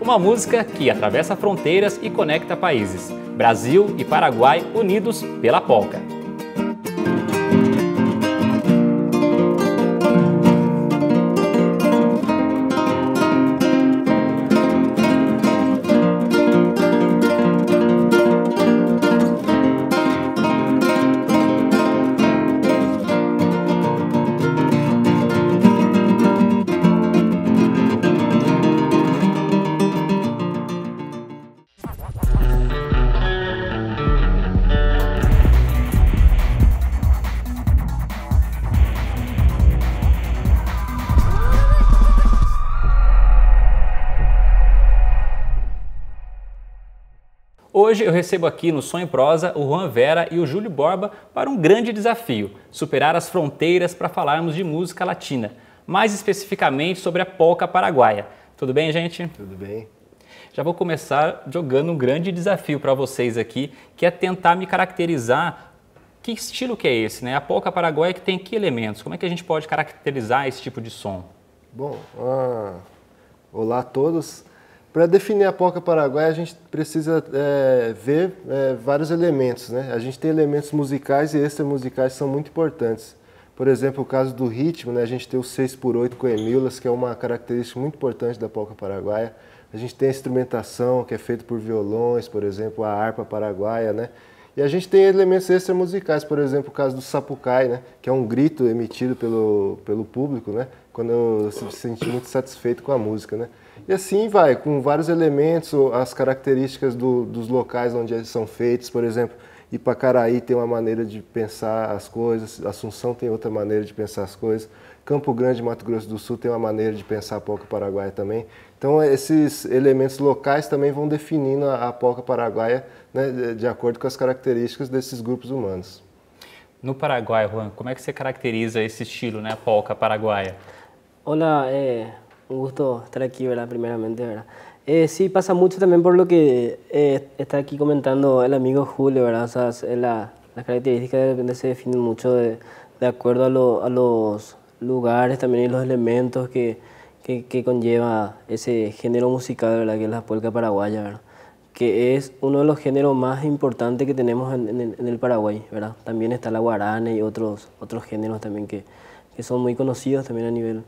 Uma música que atravessa fronteiras e conecta países. Brasil e Paraguai unidos pela polca. Hoje eu recebo aqui no Som em Prosa o Juan Vera e o Júlio Borba para um grande desafio, superar as fronteiras para falarmos de música latina, mais especificamente sobre a polca paraguaia. Tudo bem, gente? Tudo bem. Já vou começar jogando um grande desafio para vocês aqui, que é tentar me caracterizar que estilo que é esse, né? A polca paraguaia que tem que elementos? Como é que a gente pode caracterizar esse tipo de som? Bom, olá a todos. Para definir a polca paraguaia, a gente precisa ver vários elementos, né? A gente tem elementos musicais e extramusicais que são muito importantes. Por exemplo, o caso do ritmo, né? A gente tem o 6x8 com hemíolas, que é uma característica muito importante da polca paraguaia. A gente tem a instrumentação, que é feita por violões, por exemplo, a harpa paraguaia, né? E a gente tem elementos extramusicais, por exemplo, o caso do sapucai, né? Que é um grito emitido pelo público, né? Quando se sente muito satisfeito com a música, né? E assim vai, com vários elementos, as características dos locais onde eles são feitos. Por exemplo, Ipacaraí tem uma maneira de pensar as coisas, Assunção tem outra maneira de pensar as coisas, Campo Grande, Mato Grosso do Sul tem uma maneira de pensar a polca paraguaia também. Então esses elementos locais também vão definindo a polca paraguaia, né, de acordo com as características desses grupos humanos. No Paraguai, Juan, como é que você caracteriza esse estilo, né, polca paraguaia? Hola, un gusto estar aquí, ¿verdad? Primeramente, ¿verdad? Sí, pasa mucho también por lo que está aquí comentando el amigo Julio, ¿verdad? O sea, las características de repente se definen mucho de acuerdo a los lugares también y los elementos que conlleva ese género musical, ¿verdad? Que es la polca paraguaya, ¿verdad? Que es uno de los géneros más importantes que tenemos en el Paraguay, ¿verdad? También está la guarana y otros géneros también que son muy conocidos también a nivel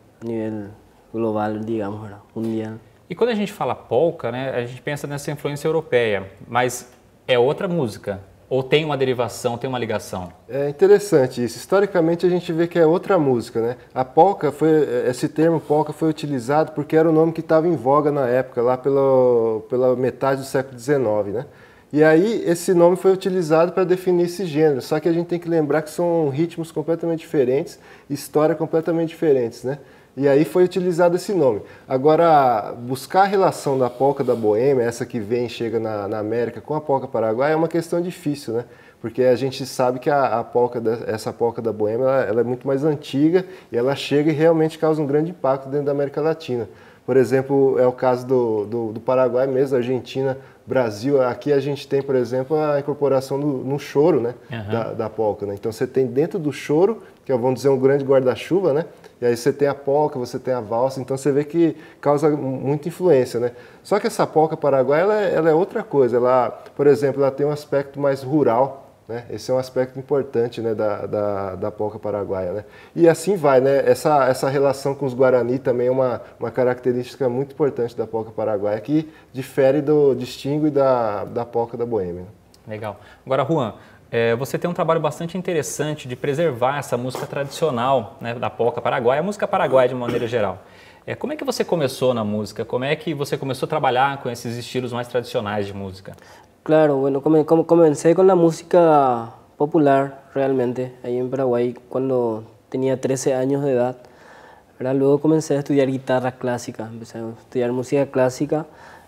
global, digamos, ¿verdad? Mundial. E quando a gente fala polca, né, a gente pensa nessa influência europeia, mas é outra música? Ou tem uma derivação, tem uma ligação? É interessante isso. Historicamente a gente vê que é outra música, né? A polca esse termo polca foi utilizado porque era o nome que estava em voga na época, lá pela metade do século XIX, né? E aí esse nome foi utilizado para definir esse gênero, só que a gente tem que lembrar que são ritmos completamente diferentes, histórias completamente diferentes, né? E aí foi utilizado esse nome. Agora, buscar a relação da polca da Boêmia, essa que vem e chega na América, com a polca paraguaia é uma questão difícil, né? Porque a gente sabe que essa polca da Boêmia ela é muito mais antiga e ela chega e realmente causa um grande impacto dentro da América Latina. Por exemplo, é o caso do Paraguai mesmo, Argentina, Brasil. Aqui a gente tem, por exemplo, a incorporação no choro, né? Da polca, né? Então você tem dentro do choro, que é, vamos dizer, um grande guarda-chuva, né? E aí você tem a polca, você tem a valsa, então você vê que causa muita influência, né? Só que essa polca paraguaia, ela é outra coisa. Ela, por exemplo, ela tem um aspecto mais rural, né? Esse é um aspecto importante, né, da polca paraguaia, né? E assim vai, né? Essa relação com os Guarani também é uma característica muito importante da polca paraguaia, que difere do distingue da polca da Boêmia. Legal. Agora, Juan, você tem um trabalho bastante interessante de preservar essa música tradicional, né, da polca paraguaia, a música paraguaia de maneira geral. Como é que você começou na música? Como é que você começou a trabalhar com esses estilos mais tradicionais de música? Claro, bueno, comencé con la música popular realmente, ahí en Paraguay, cuando tenía 13 años de edad, ¿verdad? Luego comencé a estudiar guitarra clásica, empecé a estudiar música clásica.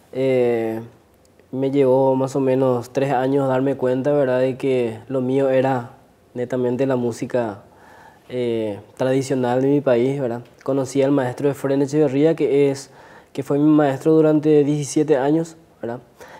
Me llevó más o menos 3 años darme cuenta, ¿verdad?, de que lo mío era netamente la música tradicional de mi país, ¿verdad? Conocí al maestro Efren Echeverría, que fue mi maestro durante 17 años, ¿verdad?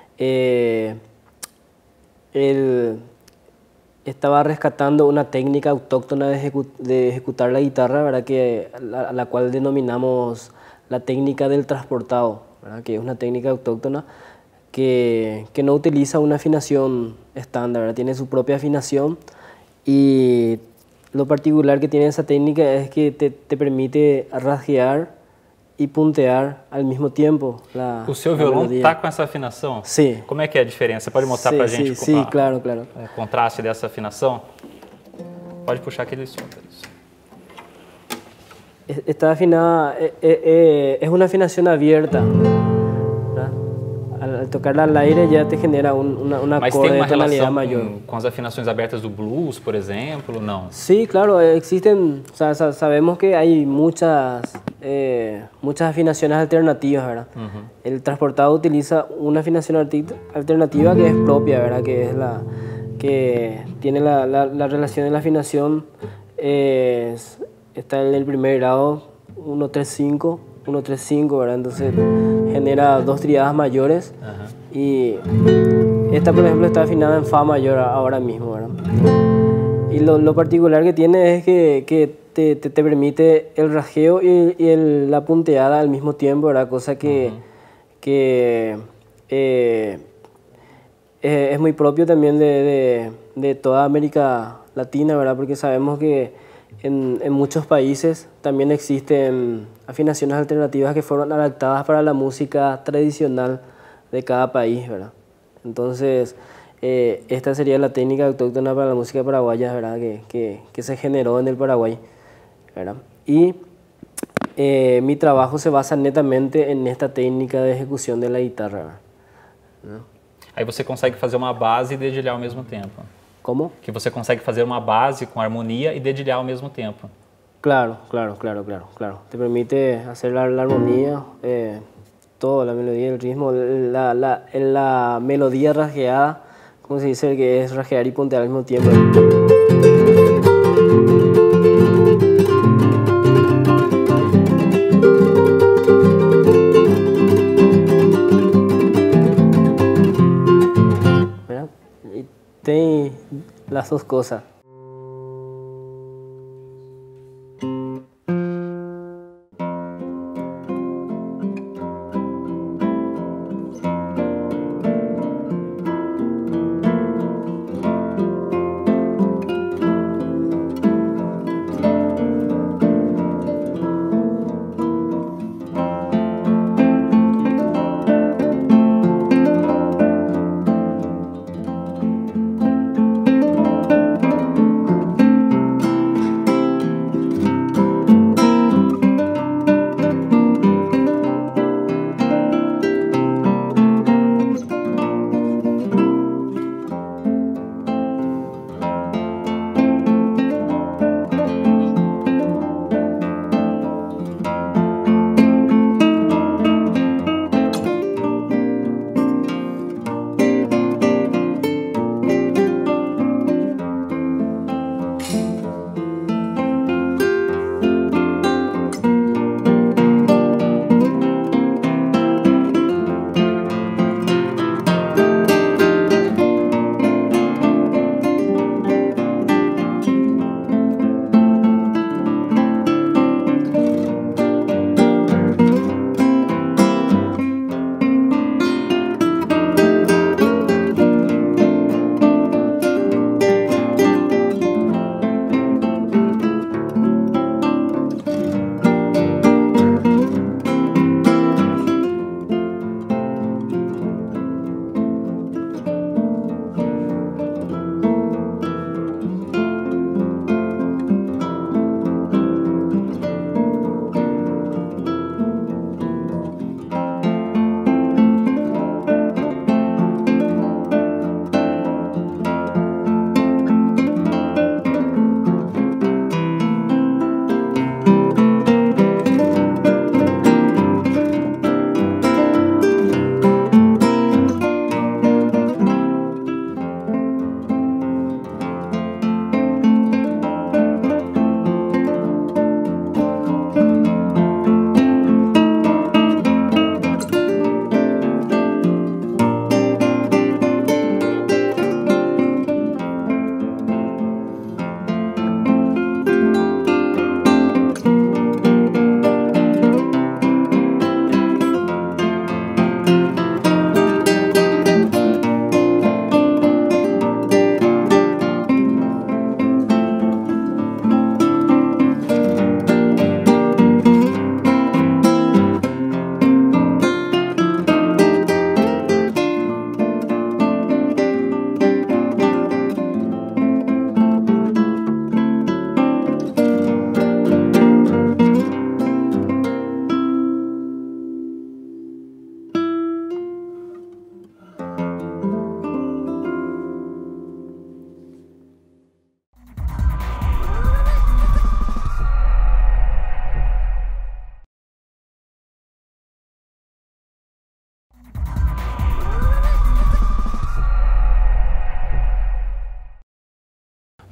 Él estaba rescatando una técnica autóctona de ejecutar la guitarra, ¿verdad?, a la cual denominamos la técnica del transportado, ¿verdad? Que es una técnica autóctona que no utiliza una afinación estándar, ¿verdad? Tiene su propia afinación y lo particular que tiene esa técnica es que te permite rasguear e puntear ao mesmo tempo. O seu violão está com essa afinação? Sim. Como é que é a diferença? Você pode mostrar para a gente claro, claro. O contraste dessa afinação? Pode puxar aquele som. Está afinada, es una afinación abierta. Al tocarla al aire ya te genera una acorde de tonalidad mayor. Com as afinações abertas do blues, por exemplo, não? Sí, claro, existen, o sea, sabemos que hay muchas afinaciones alternativas, ¿verdad? El transportado utiliza una afinación alternativa que es propia, ¿verdad? Que es la que tiene la relación de la afinación, está en el primer grado 1-3-5, 1-3-5, ¿verdad? Entonces genera dos triadas mayores y esta, por ejemplo, está afinada en Fa mayor ahora mismo, ¿verdad? Y lo particular que tiene es que te permite el rasgueo y la punteada al mismo tiempo, ¿verdad? Cosa que es muy propio también de toda América Latina, ¿verdad? Porque sabemos que en muchos países también existen afinaciones alternativas que fueron adaptadas para la música tradicional de cada país, ¿verdad? Entonces, esta sería la técnica autóctona para la música paraguaya, ¿verdad? Que se generó en el Paraguay, ¿verdad? Y mi trabajo se basa netamente en esta técnica de ejecución de la guitarra, ¿verdad? Aí você consegue fazer uma base e dedilhar ao mesmo tempo. ¿Cómo? Que você consegue fazer uma base com harmonia e dedilhar ao mesmo tempo. Claro. Te permite hacer la armonía, toda la melodía, el ritmo, la melodía rasgueada, como se dice, que es rasguear y puntear al mismo tiempo. ¿Verdad? Y tem las dos cosas.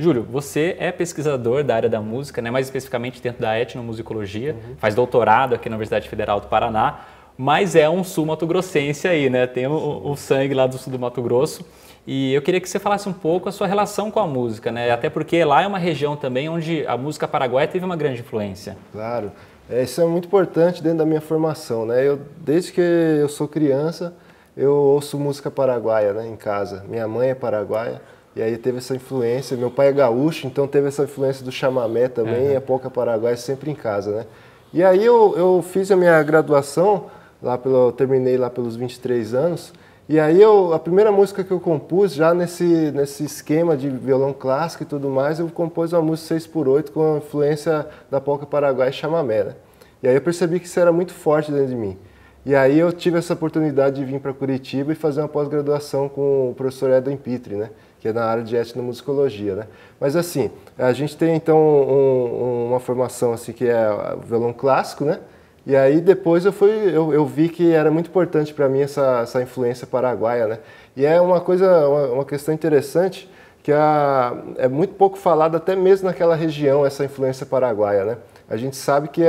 Júlio, você é pesquisador da área da música, né? Mais especificamente dentro da etnomusicologia, faz doutorado aqui na Universidade Federal do Paraná, mas é um sul-mato-grossense aí, né? Tem o sangue lá do sul do Mato Grosso. E eu queria que você falasse um pouco a sua relação com a música, né? Até porque lá é uma região também onde a música paraguaia teve uma grande influência. Claro, isso é muito importante dentro da minha formação, né? Desde que eu sou criança, eu ouço música paraguaia, né, em casa. Minha mãe é paraguaia e aí teve essa influência. Meu pai é gaúcho, então teve essa influência do chamamé também, e a polca paraguaia sempre em casa, né? E aí eu fiz a minha graduação, terminei lá pelos 23 anos, e aí a primeira música que eu compus, já nesse esquema de violão clássico e tudo mais, eu compus uma música 6x8 com a influência da polca paraguaia e chamamé, né? E aí eu percebi que isso era muito forte dentro de mim. E aí eu tive essa oportunidade de vir para Curitiba e fazer uma pós-graduação com o professor Edwin Pitre, né? Que é na área de etnomusicologia, né? Mas assim, a gente tem então uma formação assim que é o violão clássico, né? E aí depois eu vi que era muito importante para mim essa influência paraguaia, né? E é uma questão interessante que é muito pouco falado até mesmo naquela região, essa influência paraguaia, né? A gente sabe que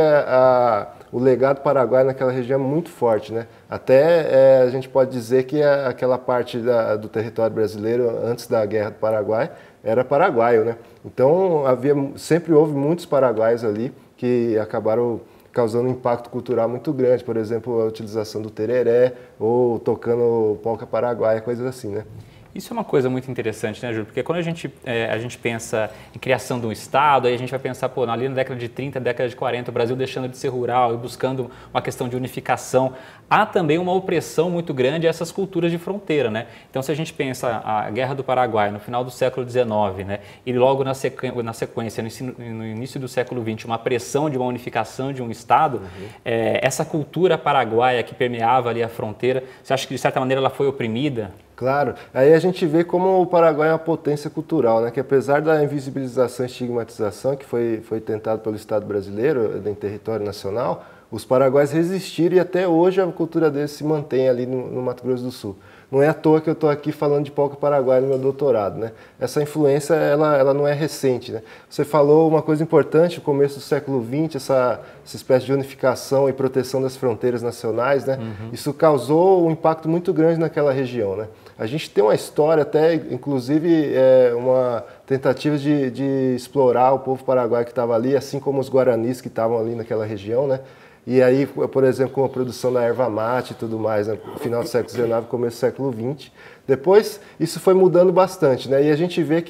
o legado paraguaio naquela região é muito forte, né? Até a gente pode dizer que aquela parte do território brasileiro antes da Guerra do Paraguai era paraguaio, né? Então sempre houve muitos paraguaios ali que acabaram causando um impacto cultural muito grande, por exemplo, a utilização do tereré ou tocando polca paraguaia, coisas assim, né? Isso é uma coisa muito interessante, né, Júlio? Porque quando a gente pensa em criação de um Estado, aí a gente vai pensar, pô, ali na década de 30, década de 40, o Brasil deixando de ser rural e buscando uma questão de unificação. Há também uma opressão muito grande a essas culturas de fronteira, né? Então, se a gente pensa a Guerra do Paraguai no final do século XIX, né, e logo na sequência, no início do século XX, uma pressão de uma unificação de um Estado, essa cultura paraguaia que permeava ali a fronteira, você acha que, de certa maneira, ela foi oprimida? Claro, aí a gente vê como o Paraguai é uma potência cultural, né? Que apesar da invisibilização e estigmatização que foi tentado pelo Estado brasileiro em território nacional, os paraguaios resistiram e até hoje a cultura deles se mantém ali no Mato Grosso do Sul. Não é à toa que eu estou aqui falando de polca paraguaia no meu doutorado, né? Essa influência, ela não é recente, né? Você falou uma coisa importante, no começo do século XX, essa espécie de unificação e proteção das fronteiras nacionais, né? Isso causou um impacto muito grande naquela região, né? A gente tem uma história até, inclusive, uma tentativa de explorar o povo paraguaio que estava ali, assim como os guaranis que estavam ali naquela região, né? E aí, por exemplo, com a produção da erva mate e tudo mais, né? No final do século XIX, começo do século XX. Depois, isso foi mudando bastante, né? E a gente vê que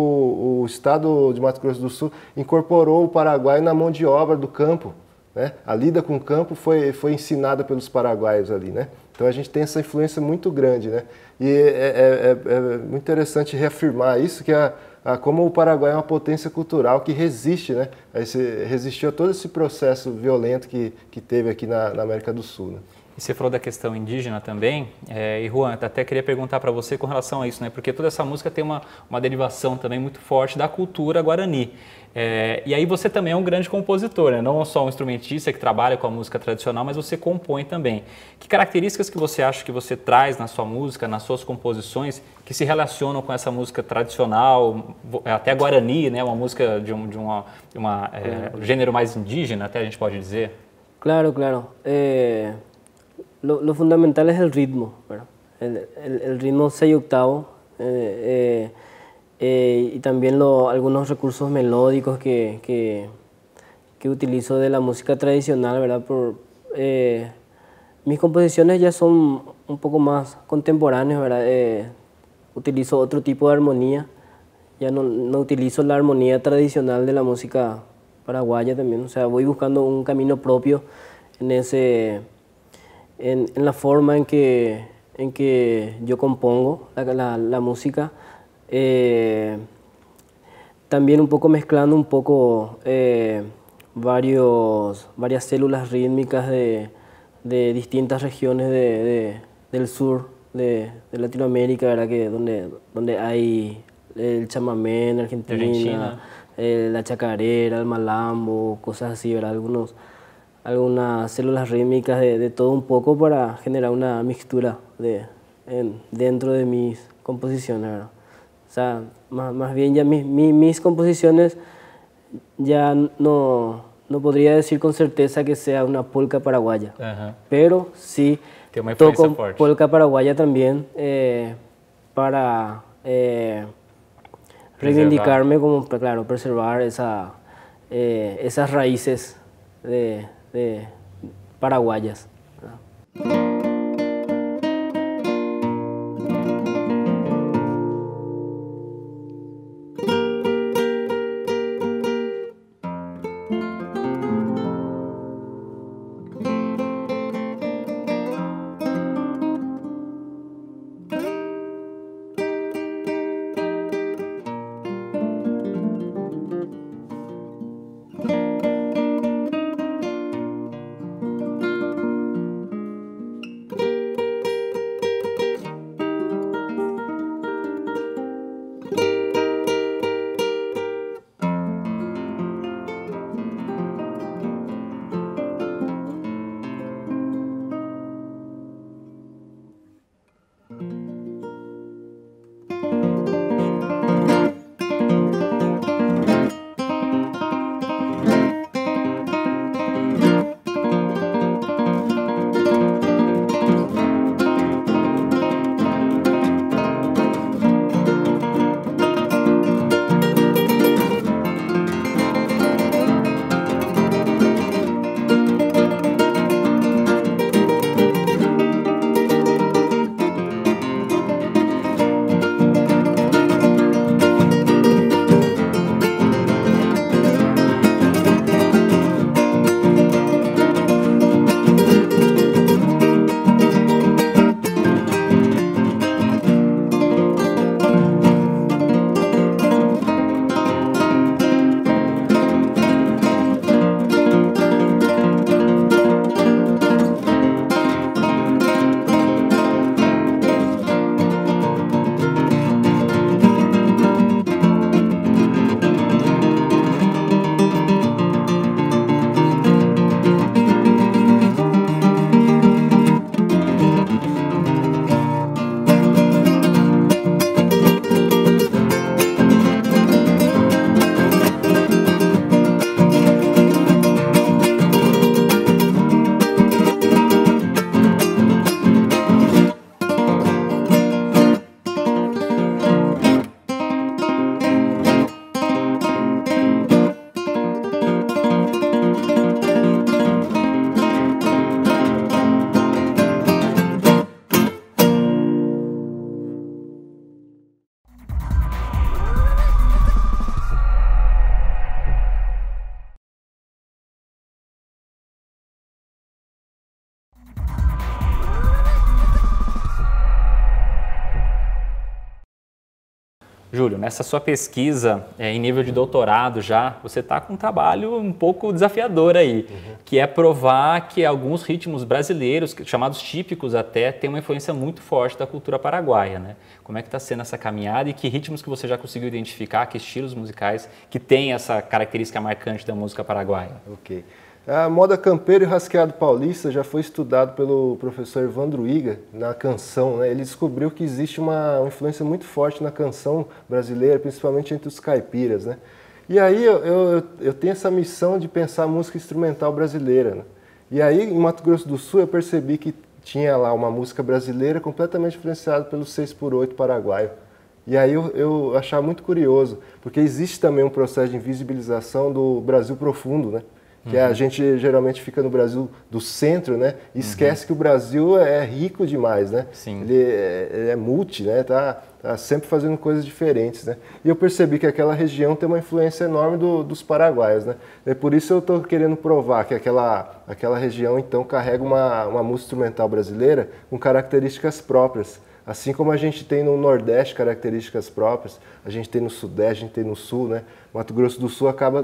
o estado de Mato Grosso do Sul incorporou o Paraguai na mão de obra do campo, né? A lida com o campo foi ensinada pelos paraguaios ali, né? Então a gente tem essa influência muito grande, né? E é muito interessante reafirmar isso, que como o Paraguai é uma potência cultural que resiste, né? Resistiu a todo esse processo violento que teve aqui na América do Sul, né? E você falou da questão indígena também, e Juan, até queria perguntar para você com relação a isso, né? Porque toda essa música tem uma derivação também muito forte da cultura guarani. E aí você também é um grande compositor, né? Não só um instrumentista que trabalha com a música tradicional, mas você compõe também. Que características que você acha que você traz na sua música, nas suas composições, que se relacionam com essa música tradicional, até guarani, né? Uma música de um gênero mais indígena, até a gente pode dizer? Claro, claro. Lo fundamental es el ritmo, ¿verdad? El ritmo 6/8 y también algunos recursos melódicos que utilizo de la música tradicional, ¿verdad? Mis composiciones ya son un poco más contemporáneas, ¿verdad? Utilizo otro tipo de armonía, ya no utilizo la armonía tradicional de la música paraguaya también, o sea, voy buscando un camino propio en la forma en que yo compongo la música, también un poco mezclando un poco varias células rítmicas de distintas regiones del sur de Latinoamérica, ¿verdad? Donde hay el chamamé en Argentina, la chacarera, el malambo, cosas así, ¿verdad? Algunas células rítmicas de todo un poco para generar una mixtura dentro de mis composiciones, ¿verdad? sea, más bien ya mis composiciones ya no podría decir con certeza que sea una polca paraguaya, pero sí toco polca paraguaya también para reivindicarme, como, claro, preservar esas raíces de paraguayas. Júlio, nessa sua pesquisa em nível de doutorado já, você está com um trabalho um pouco desafiador aí, que é provar que alguns ritmos brasileiros, chamados típicos até, têm uma influência muito forte da cultura paraguaia, né? Como é que está sendo essa caminhada e que ritmos que você já conseguiu identificar, que estilos musicais que têm essa característica marcante da música paraguaia? Ok. A moda campeiro e rasqueado paulista já foi estudado pelo professor Evandro Iga na canção, né? Ele descobriu que existe uma influência muito forte na canção brasileira, principalmente entre os caipiras, né? E aí eu tenho essa missão de pensar a música instrumental brasileira, né? E aí em Mato Grosso do Sul eu percebi que tinha lá uma música brasileira completamente influenciada pelo 6x8 paraguaio. E aí eu achava muito curioso, porque existe também um processo de invisibilização do Brasil profundo, né? Que a gente geralmente fica no Brasil do centro, né? E esquece que o Brasil é rico demais, né? Sim. Ele é multi, né? Tá sempre fazendo coisas diferentes, né? E eu percebi que aquela região tem uma influência enorme dos paraguaios, né? E por isso eu estou querendo provar que aquela região, então, carrega uma música instrumental brasileira com características próprias. Assim como a gente tem no Nordeste características próprias, a gente tem no Sudeste, a gente tem no Sul, né? Mato Grosso do Sul acaba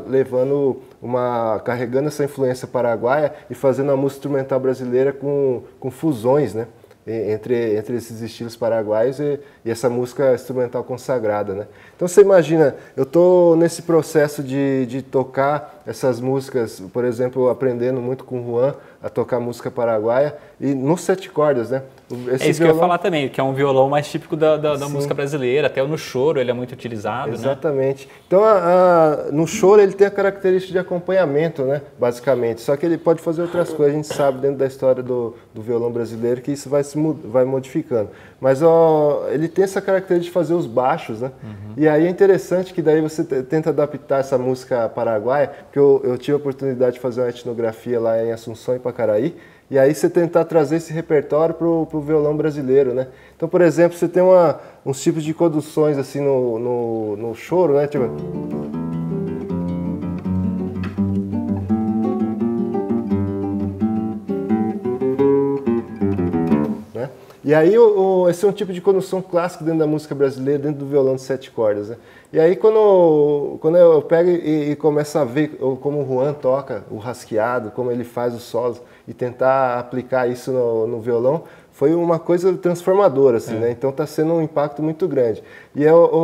carregando essa influência paraguaia e fazendo a música instrumental brasileira com fusões, né? entre esses estilos paraguaios e essa música instrumental consagrada, né? Então você imagina, eu estou nesse processo de tocar essas músicas, por exemplo, aprendendo muito com o Juan a tocar música paraguaia e nos 7 cordas, né? É isso que eu ia falar também, que é um violão mais típico da música brasileira, até no choro ele é muito utilizado, exatamente. Né? Então, no choro ele tem a característica de acompanhamento, né? Basicamente, só que ele pode fazer outras coisas, a gente sabe dentro da história do violão brasileiro que isso vai modificando. Mas ele tem essa característica de fazer os baixos, né? E aí é interessante que daí você tenta adaptar essa música paraguaia, porque eu tive a oportunidade de fazer uma etnografia lá em Assunção e Pacaraí, e aí você tentar trazer esse repertório para o violão brasileiro, né? Então, por exemplo, você tem uns tipos de conduções assim no choro, né? Tipo... né? E aí esse é um tipo de condução clássico dentro da música brasileira, dentro do violão de 7 cordas, né? E aí quando eu pego e começo a ver como o Juan toca o rasqueado, como ele faz os solos, e tentar aplicar isso no violão, foi uma coisa transformadora, assim, né? Então está sendo um impacto muito grande. E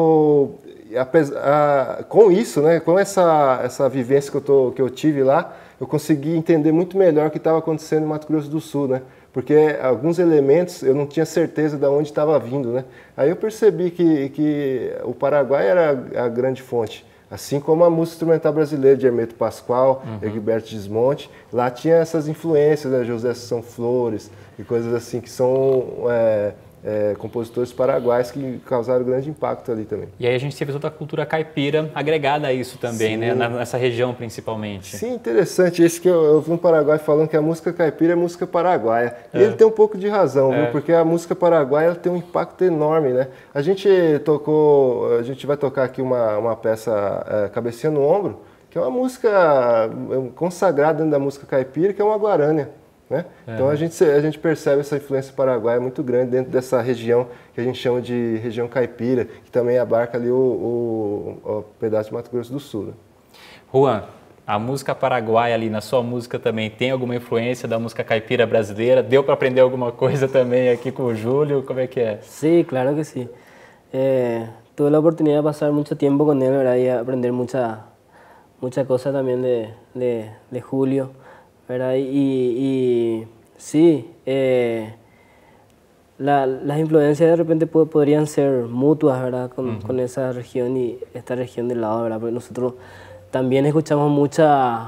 com isso, né, com essa vivência que eu tive lá, eu consegui entender muito melhor o que estava acontecendo em Mato Grosso do Sul, né? Porque alguns elementos eu não tinha certeza de onde estava vindo, né? Aí eu percebi que o Paraguai era a grande fonte. Assim como a música instrumental brasileira de Hermeto Pascoal, Egberto Gismonti, lá tinha essas influências, né? José São Flores e coisas assim, que são compositores paraguaios que causaram grande impacto ali também. E aí a gente teve toda a cultura caipira agregada a isso também, né? Nessa região principalmente. Sim, interessante. Esse que eu vi um paraguaio falando que a música caipira é música paraguaia. E ele tem um pouco de razão, viu? Porque a música paraguaia ela tem um impacto enorme, né? A gente vai tocar aqui uma peça Cabecinha no Ombro, que é uma música consagrada dentro da música caipira, que é uma guarânia. Né? Então a gente percebe essa influência paraguaia muito grande dentro dessa região que a gente chama de região caipira, que também abarca ali o pedaço de Mato Grosso do Sul. Né? Juan, a música paraguaia ali na sua música também tem alguma influência da música caipira brasileira? Deu para aprender alguma coisa também aqui com o Júlio? Como é que é? Sí, claro que sí. Tuve la oportunidad de pasar mucho tiempo con él, ¿verdad? Y aprender muchas cosas también de Julio. ¿Verdad? Y sí, las influencias de repente podrían ser mutuas, ¿verdad? Con esa región y esta región del lado, ¿verdad? Porque nosotros también escuchamos mucha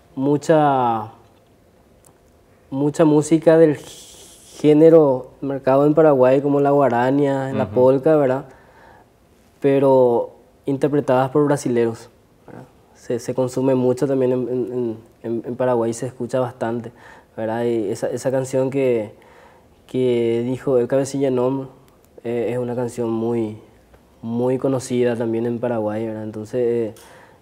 música del género marcado en Paraguay, como la guarania, la polca, ¿verdad? Pero interpretadas por brasileros. Se consume mucho también en Paraguay, se escucha bastante, ¿verdad? Y esa canción que dijo El Cabecilla en Hombro es una canción muy conocida también en Paraguay, ¿verdad? Entonces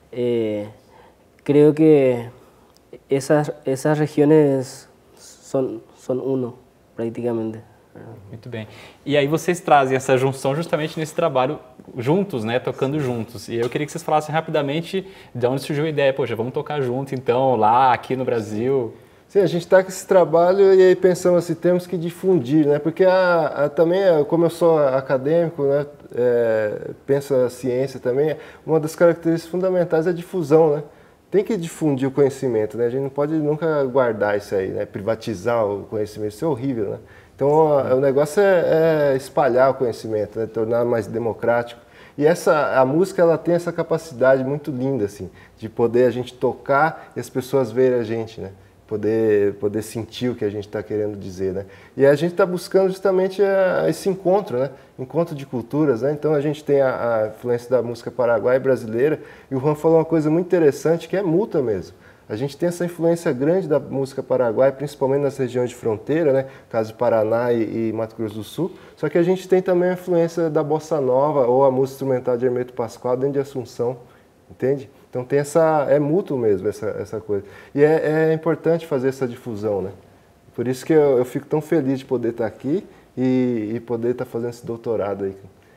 creo que esas regiones son uno praticamente. Muito bem. E aí vocês trazem essa junção justamente nesse trabalho juntos, né, tocando juntos. E eu queria que vocês falassem rapidamente de onde surgiu a ideia. Poxa, vamos tocar junto então, lá, aqui no Brasil. Sim, a gente está com esse trabalho e aí pensamos assim, temos que difundir, né? Porque também, como eu sou acadêmico, né, penso a ciência também, uma das características fundamentais é a difusão, né? Tem que difundir o conhecimento, né? A gente não pode nunca guardar isso aí, né? Privatizar o conhecimento, isso é horrível, né? Então, o negócio é espalhar o conhecimento, né? Tornar mais democrático. E a música ela tem essa capacidade muito linda, assim, de poder a gente tocar e as pessoas verem a gente, né? Poder sentir o que a gente está querendo dizer, né? E a gente está buscando justamente esse encontro, né? Encontro de culturas, né? Então a gente tem a influência da música paraguaia e brasileira, e o Juan falou uma coisa muito interessante que é mútua mesmo. A gente tem essa influência grande da música paraguaia, principalmente nas regiões de fronteira, né? Caso de Paraná e Mato Grosso do Sul. Só que a gente tem também a influência da bossa nova ou a música instrumental de Hermeto Pascoal dentro de Assunção, entende? Então tem é mútuo mesmo essa coisa. E é importante fazer essa difusão, né? Por isso que eu fico tão feliz de poder estar aqui e poder estar fazendo esse doutorado aí.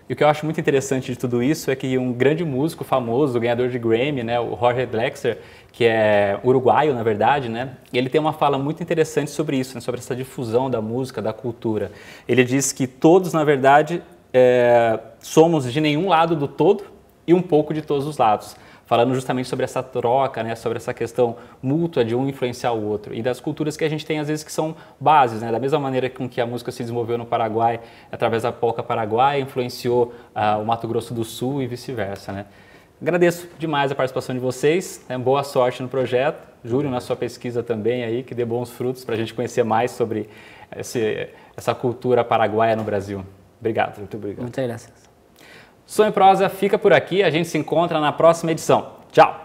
E o que eu acho muito interessante de tudo isso é que um grande músico famoso, ganhador de Grammy, né, o Jorge Drexler, que é uruguaio, na verdade, né, ele tem uma fala muito interessante sobre isso, né, sobre essa difusão da música, da cultura. Ele diz que todos, na verdade, somos de nenhum lado do todo e um pouco de todos os lados. Falando justamente sobre essa troca, né, sobre essa questão mútua de um influenciar o outro e das culturas que a gente tem às vezes que são bases, né, da mesma maneira com que a música se desenvolveu no Paraguai através da polca paraguaia, influenciou o Mato Grosso do Sul e vice-versa, né. Agradeço demais a participação de vocês, né, boa sorte no projeto, Júlio, na sua pesquisa também aí, que dê bons frutos para a gente conhecer mais sobre essa cultura paraguaia no Brasil. Obrigado. Muito obrigado. Muchas gracias. Som e Prosa fica por aqui, a gente se encontra na próxima edição. Tchau!